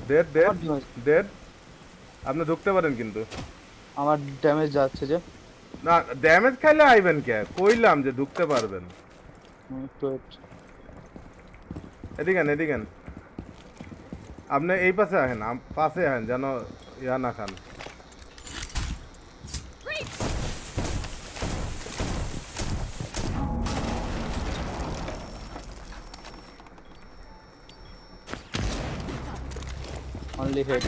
dead আপনি ঢুকতে পারেন কিন্তু আমার ড্যামেজ যাচ্ছে যে না ড্যামেজ খাইলে আইবেন কে কইলাম যে ঢুকতে পারবেন এদিকেন আপনি এই পাশে আহেন পাশে আহেন যেন ইয়া না খান only hit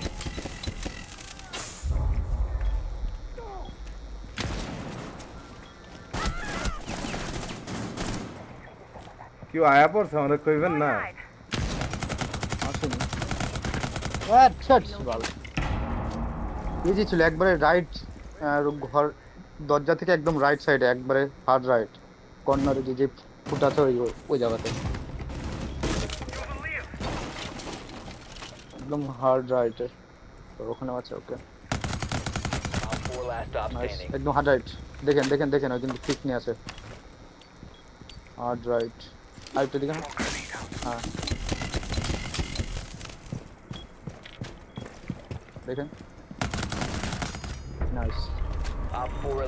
কেউ আয়া পড়ছে আমাদের কইবেন না আসেনি ইজি ছিল একবারে রাইট ঘর দরজা থেকে একদম রাইট সাইডে একবারে হার্ড রাইট কর্নারে যে ফুটাতে ওই জায়গাতে একদম হার্ড রাইটে ওখানে আছে ওকে একদম হার্ড রাইট দেখেন ওই কিন্তু ঠিক নিয়ে আছে হার্ড রাইট আরেকটা দিকে হ্যাঁ দেখেন নাইস